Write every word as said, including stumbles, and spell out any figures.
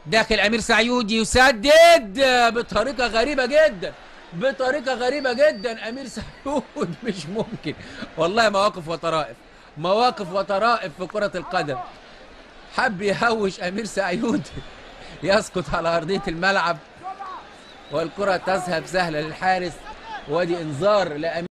داخل امير سعيود يسدد بطريقه غريبه جدا، بطريقه غريبه جدا. امير سعيود مش ممكن والله، مواقف وطرائف، مواقف وطرائف في كره القدم. حب يهوش امير سعيود يسقط على ارضيه الملعب، والكره تذهب سهله للحارس، وادي انذار لامير